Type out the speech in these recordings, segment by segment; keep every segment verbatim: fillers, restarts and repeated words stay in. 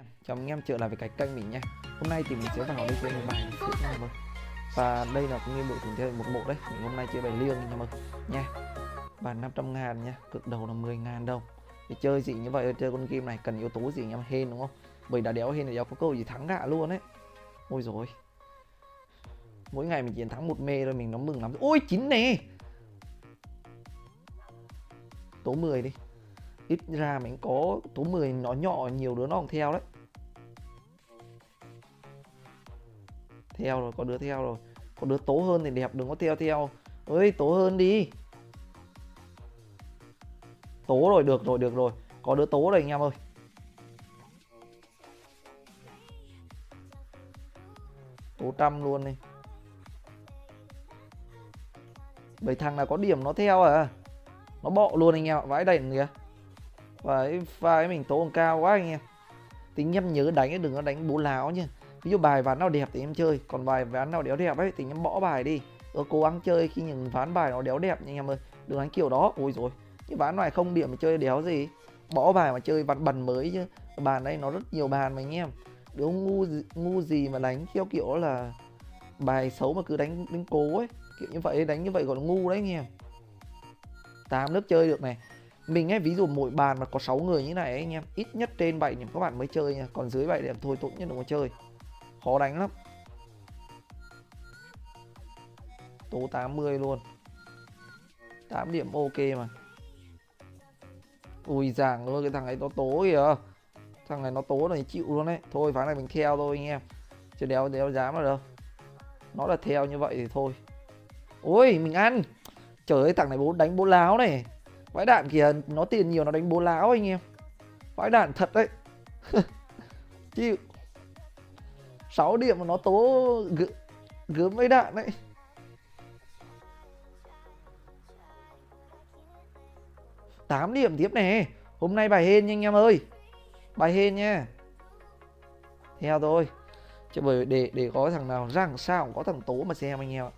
chào anh em trở lại với cái kênh mình nha. Hôm nay thì mình sẽ vào đây chơi một bài trước nha em ơi. Và đây là cũng như bộ thủ theo một bộ đấy. Mình hôm nay chơi bài liêng nha em ơi nha. Và năm trăm ngàn nha, cực đầu là mười ngàn đâu. Để chơi gì như vậy, chơi con game này cần yếu tố gì anh em, hên đúng không? Bởi đã đéo hên thì đéo có câu gì thắng gạ luôn đấy. Ôi rồi, mỗi ngày mình chiến thắng một mê thôi mình nó mừng lắm. Ôi chín nè, tố mười đi, ít ra mình có tố mười nó nhỏ, nhiều đứa nó còn theo đấy. Theo rồi, có đứa theo rồi, có đứa tố hơn thì đẹp, đừng có theo theo. Ơi tố hơn đi, tố rồi, được rồi, được rồi, có đứa tố rồi anh em ơi. Tố trăm luôn đi. Bảy thằng là có điểm nó theo à, nó bọ luôn anh em ạ, vãi đành kìa. Và pha mình tố còn cao quá anh em. Tính em nhớ đánh đừng có đánh bố láo nha. Ví dụ bài ván nào đẹp thì em chơi, còn bài ván nào đéo đẹp ấy thì em bỏ bài đi. Ờ, cố gắng chơi khi những ván bài nó đéo đẹp nha anh em ơi, đừng đánh kiểu đó. Ôi rồi, cái ván này không điểm thì chơi đéo gì, bỏ bài mà chơi ván bần mới chứ. Bàn đây nó rất nhiều bàn mà anh em, đứa ngu ngu gì mà đánh theo kiểu là bài xấu mà cứ đánh đánh cố ấy, kiểu như vậy, đánh như vậy gọi là ngu đấy anh em. Tám nước chơi được này. Mình ấy, ví dụ mỗi bàn mà có sáu người như này ấy, anh em, ít nhất trên bảy điểm các bạn mới chơi nha, còn dưới bảy điểm thôi tốt nhất đừng có chơi, khó đánh lắm. Tố tám mươi luôn, tám điểm ok mà. Ui giảng ơi, cái thằng ấy nó tố kìa, thằng này nó tố này chịu luôn đấy. Thôi ván này mình theo thôi anh em, chứ đéo đéo dám vào đâu, nó là theo như vậy thì thôi. Ôi mình ăn, trời ơi thằng này bố đánh bố láo này, vãi đạn kìa, nó tiền nhiều nó đánh bố láo anh em, vãi đạn thật đấy. Chịu, sáu điểm mà nó tố gớm với đạn đấy. Tám điểm tiếp này, hôm nay bài hên nha anh em ơi, bài hên nha. Theo thôi, chứ bởi để để có thằng nào rằng sao có thằng tố mà xem anh em ạ.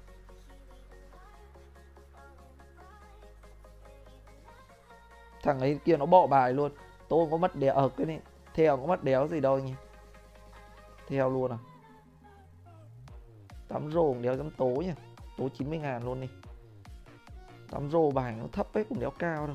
Thằng ấy kia nó bỏ bài luôn, tố không có mất đéo ở cái này, theo có mất đéo gì đâu anh em, theo luôn à. Tắm rồ cũng đéo dám tố nha, tố chín mươi ngàn luôn đi. Tắm rồ bài nó thấp ấy cũng đéo cao đâu.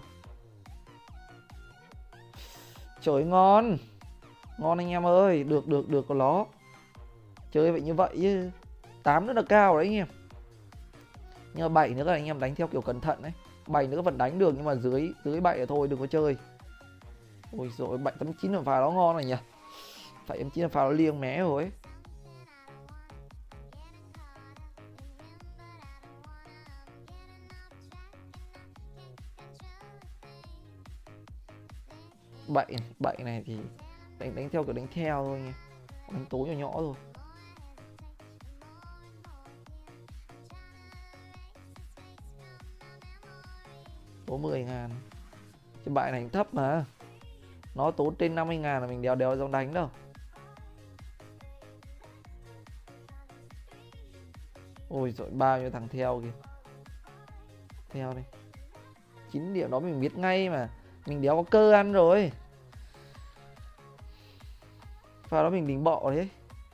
Trời ngon, ngon anh em ơi, được được được có nó. Chơi vậy như vậy chứ, tám nữa là cao đấy anh em. Nhưng mà bảy nữa là anh em đánh theo kiểu cẩn thận đấy, bảy nữa vẫn đánh được nhưng mà dưới dưới bảy là thôi đừng có chơi. Ôi rồi bảy tám chín là pha đó ngon này nhỉ, phải em chín là pha nó liêng mé rồi ấy. Bảy bảy này thì đánh đánh theo kiểu đánh theo thôi nha, đánh tố nhỏ nhỏ thôi. Tố mười ngàn, chứ bài này thấp mà, nó tốn trên năm mươi ngàn là mình đéo đéo dám đánh đâu. Ôi rồi bao nhiêu thằng theo kìa, theo đi. Chín điểm đó mình biết ngay mà, mình đéo có cơ ăn rồi, pha đó mình đính bọ đấy.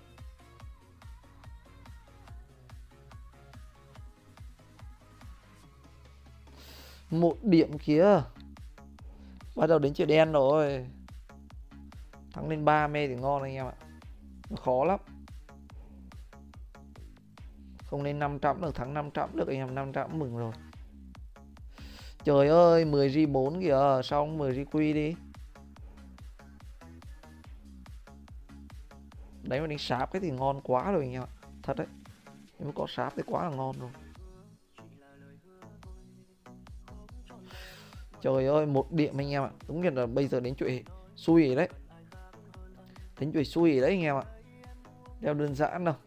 Một điểm kia, bắt đầu đến chuyện đen rồi, thắng lên ba mê thì ngon anh em ạ, nó khó lắm. Không lên năm trăm được, thắng năm trăm được anh em, năm trăm mừng rồi. Trời ơi mười gi bốn kìa, xong mười gi quy đi. Đấy mà đánh sáp cái thì ngon quá rồi anh em ạ, thật đấy, nếu có sáp thì quá là ngon rồi. Trời ơi một điểm anh em ạ, đúng là bây giờ đến chuyện xui rồi đấy, đến chuyện xui rồi đấy anh em ạ, đeo đơn giản đâu.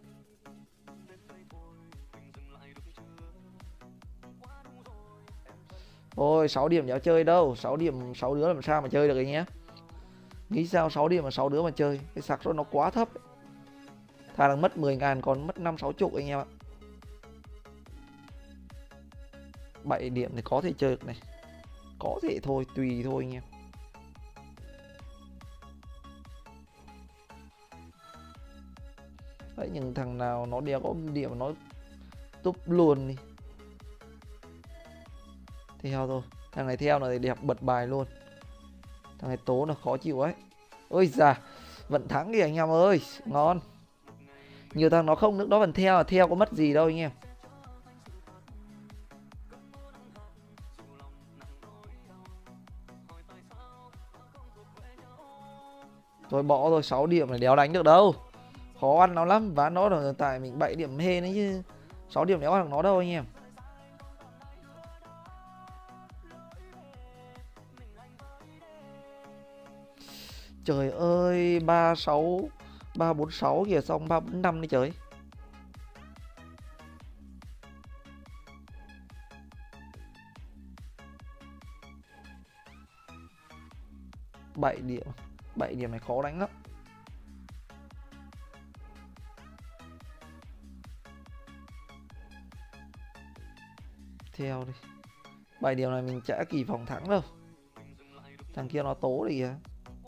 Ôi sáu điểm đéo chơi đâu, sáu điểm sáu đứa làm sao mà chơi được anh nhé. Nghĩ sao sáu điểm mà sáu đứa mà chơi, cái sạc nó quá thấp ấy. Thà là mất mười ngàn còn mất năm sáu chục anh em ạ. Bảy điểm thì có thể chơi được này, có thể thôi, tùy thôi anh em. Đấy, những thằng nào nó đéo có điểm nó túp luôn đi. Theo thôi. Thằng này theo là đẹp bật bài luôn. Thằng này tố là khó chịu ấy. Ôi già, vẫn thắng kìa anh em ơi. Ngon. Nhiều thằng nó không nước đó vẫn theo. Theo có mất gì đâu anh em. Thôi bỏ rồi, sáu điểm này đéo đánh được đâu. Khó ăn nó lắm. Ván nó là tại mình bảy điểm hên đấy chứ. sáu điểm đéo ăn được nó đâu anh em. Trời ơi, ba sáu ba bốn sáu kìa, xong ba bốn năm đi trời. bảy điểm. bảy điểm này khó đánh lắm. Theo đi. bảy điểm này mình chả kỳ vọng thắng đâu. Thằng kia nó tố đi kìa.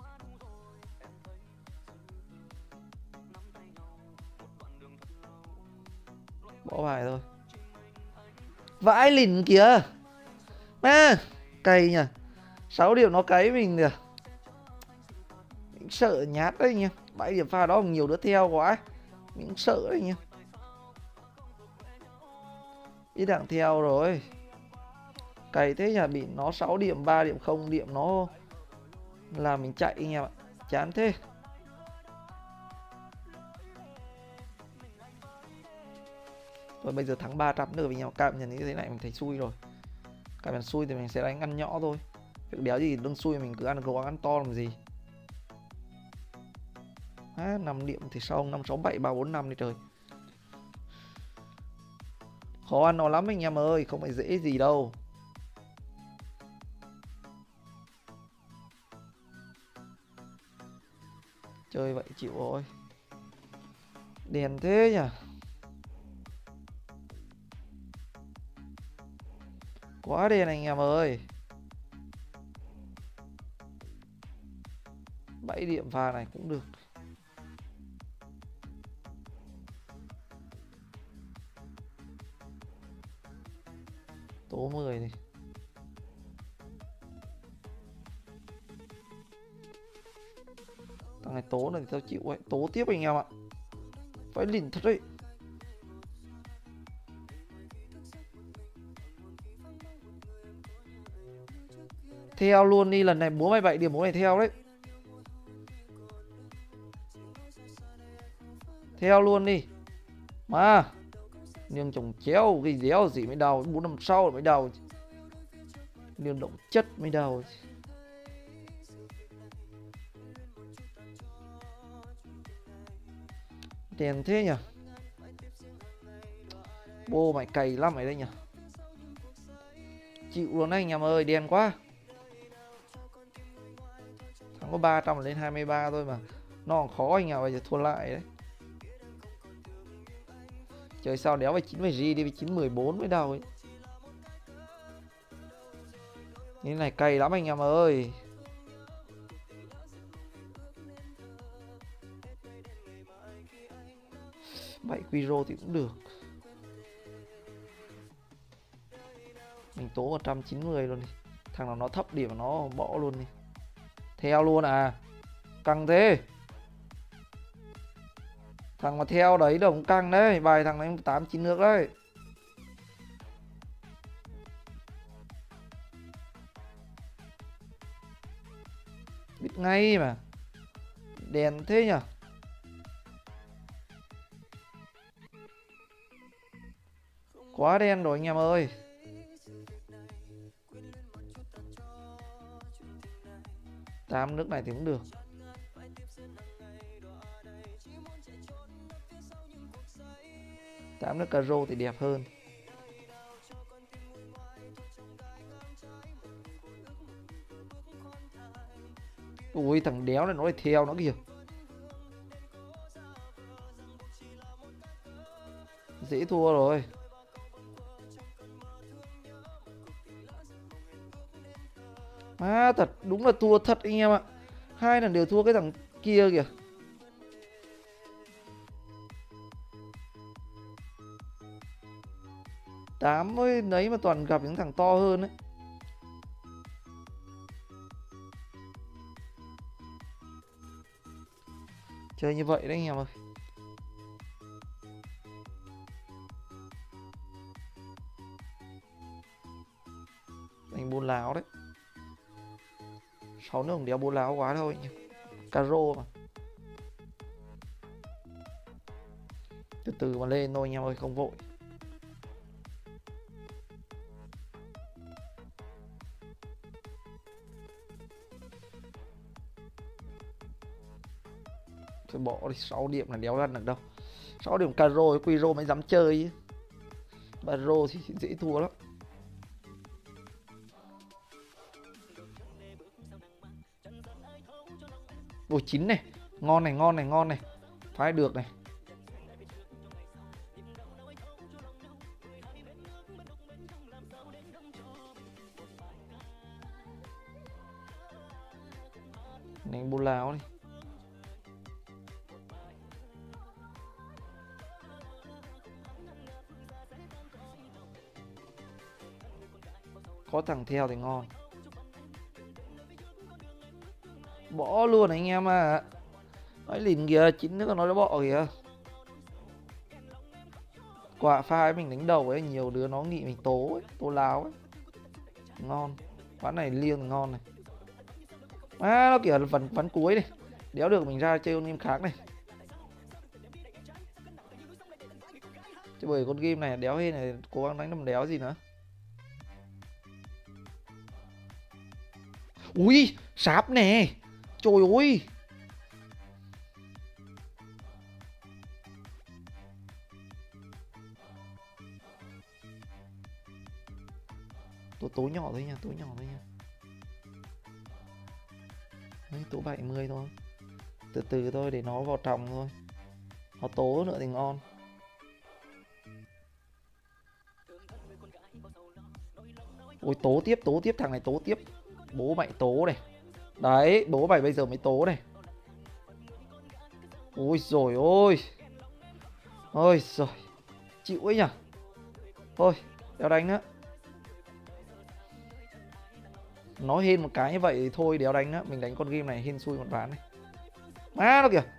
Bỏ bài thôi. Vãi lìn kìa. À, cay nhỉ. sáu điểm nó cấy mình kìa. Mình sợ nhát đấy nha. bảy điểm pha đó nhiều đứa theo quá. Mình sợ đấy nha. Ít đảng theo rồi. Cày thế nhà bị nó sáu điểm, ba điểm không điểm nó là mình chạy anh em ạ. Chán thế. Rồi bây giờ thắng ba trăm nữa với nhau. Cảm nhận như thế này mình thấy xui rồi. Cảm nhận xui thì mình sẽ đánh ăn nhỏ thôi. Việc đéo gì đừng xui mình cứ ăn cố gắng ăn to làm gì. À, năm điểm thì xong. Năm, sáu, bảy, ba, bốn, năm đi trời. Khó ăn nó lắm anh em ơi. Không phải dễ gì đâu. Chơi vậy chịu rồi. Đèn thế nhỉ. Quá đèn anh em ơi. bảy điểm pha này cũng được. Tố mười này. Thằng này tố này thì tao chịu ấy. Tố tiếp anh em ạ. Phải lìn thật đấy. Theo luôn đi. Lần này búa mày bảy điểm búa này theo đấy. Theo luôn đi. Mà nhưng trồng chéo cái đéo gì mới đau. Bốn năm sau mới đau. Liên động chất mới đau. Đèn thế nhỉ. Bô mày cày lắm mày đây nhỉ. Chịu luôn đấy anh em ơi. Đen quá. Thằng có ba trăm lên hai mươi ba thôi mà. Nó còn khó anh em. Bây giờ thua lại đấy. Trời sao đéo phải chín mươi G đi. Với chín mười bốn mới đau ấy. Như này cày lắm anh em ơi. bảy Quiro thì cũng được. Mình tố một trăm chín mươi luôn đi. Thằng nào nó thấp điểm nó bỏ luôn đi. Theo luôn à. Căng thế. Thằng mà theo đấy đồng căng đấy. Bài thằng này tám chín nước đấy. Biết ngay mà. Đèn thế nhỉ. Quá đen rồi anh em ơi. Tám nước này thì cũng được. Tám nước cà rô thì đẹp hơn. Ui thằng đéo này nó lại theo nó kìa. Dễ thua rồi. À thật, đúng là thua thật anh em ạ. Hai lần đều thua cái thằng kia kìa. tám với đấy mà toàn gặp những thằng to hơn ấy. Chơi như vậy đấy anh em ơi. Đánh bốn láo đấy. Sáu nước không đéo bốn láo quá thôi anh em. Caro mà. Từ từ mà lên thôi anh em ơi, không vội. Thôi bỏ đi, sáu điểm là đéo ăn được đâu. sáu điểm caro với Quiro mới dám chơi. Baro thì dễ thua lắm. Ôi chín này, ngon này, ngon này, ngon này. Phái được này. Đánh bô láo đi. Có thằng theo thì ngon. Bỏ luôn anh em à. Nói lìn kìa, chín nữa nó đã bỏ kìa. Quả pha ấy mình đánh đầu ấy, nhiều đứa nó nghĩ mình tố ấy, tố láo ấy. Ngon. Ván này liêng ngon này. À nó kiểu ván ván cuối này. Đéo được mình ra chơi con game khác này. Chứ bởi con game này đéo hên này, cố gắng đánh đâm đéo gì nữa. Ui, sáp nè. Trời ơi. Tố tố nhỏ thôi nha, tố nhỏ thôi nha. Đấy, tố bảy mươi thôi. Từ từ thôi để nó vào trong thôi. Nó tố nữa thì ngon. Ôi tố tiếp, tố tiếp, thằng này tố tiếp. Bố mày tố này. Đấy, bố mày bây giờ mới tố này. Ôi rồi ôi. Ôi rồi. Chịu ấy nhỉ. Thôi, đéo đánh nữa. Nó hên một cái như vậy thì thôi đéo đánh nữa. Mình đánh con game này hên xui một ván này. Má nó kìa.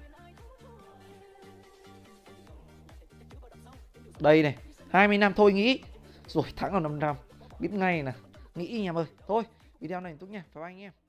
Đây này, hai mươi năm thôi nghĩ. Rồi thắng vào năm trăm. Biết ngay nè. Nghĩ anh em ơi. Thôi, video này tốt nha. Bye bye anh em.